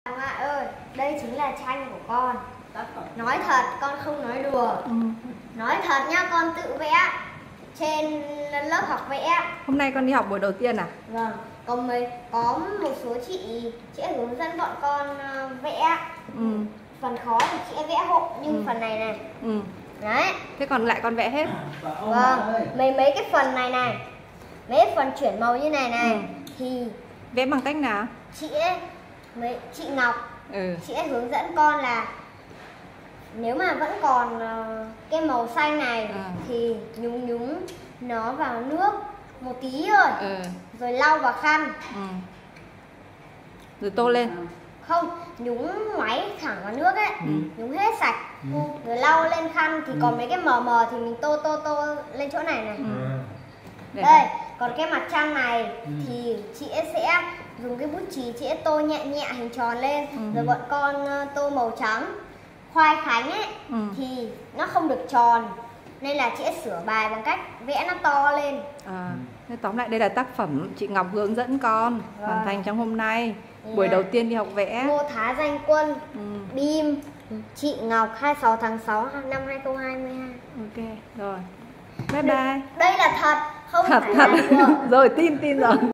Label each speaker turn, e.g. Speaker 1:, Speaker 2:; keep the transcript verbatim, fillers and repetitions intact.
Speaker 1: Bà ngoại ơi, đây chính là tranh của con. Nói thật, con không nói đùa. ừ. Nói thật nhá, con tự vẽ trên lớp học vẽ.
Speaker 2: Hôm nay con đi học buổi đầu tiên à?
Speaker 1: Vâng, có mấy có một số chị chị hướng dẫn bọn con vẽ. ừ. Phần khó thì chị vẽ hộ, nhưng ừ. phần này này.
Speaker 2: ừ.
Speaker 1: Đấy.
Speaker 2: Thế còn lại con vẽ hết?
Speaker 1: Vâng, mấy mấy cái phần này này, mấy phần chuyển màu như này này ừ. thì
Speaker 2: vẽ bằng cách nào?
Speaker 1: Chị ấy, mấy chị Ngọc,
Speaker 2: ừ.
Speaker 1: chị ấy hướng dẫn con là nếu mà vẫn còn uh, cái màu xanh này à. thì nhúng nhúng nó vào nước một tí thôi, ừ. rồi lau vào khăn,
Speaker 2: ừ. rồi tô lên.
Speaker 1: Không, nhúng máy thẳng vào nước ấy, ừ. nhúng hết sạch, ừ. rồi lau lên khăn thì ừ. còn mấy cái mờ mờ thì mình tô tô tô lên chỗ này này. ừ. Đây, còn cái mặt trăng này ừ. thì chị ấy sẽ dùng cái bút chì, chị ấy tô nhẹ nhẹ hình tròn lên, ừ. rồi bọn con tô màu trắng. Khoai Khánh ấy ừ. thì nó không được tròn, nên là chị ấy sửa bài bằng cách vẽ nó to lên. À,
Speaker 2: thế tóm lại đây là tác phẩm chị Ngọc hướng dẫn con vâng. hoàn thành trong hôm nay. Yeah. Buổi đầu tiên đi học vẽ.
Speaker 1: Ngô Thái Danh Quân,
Speaker 2: ừ.
Speaker 1: Bim, chị Ngọc, hai mươi sáu tháng sáu năm hai nghìn không trăm hai mươi hai.
Speaker 2: Ok, rồi. Bye bye.
Speaker 1: Đây là thật, không
Speaker 2: thật,
Speaker 1: phải
Speaker 2: thật.
Speaker 1: là đùa.
Speaker 2: Rồi tin tin rồi.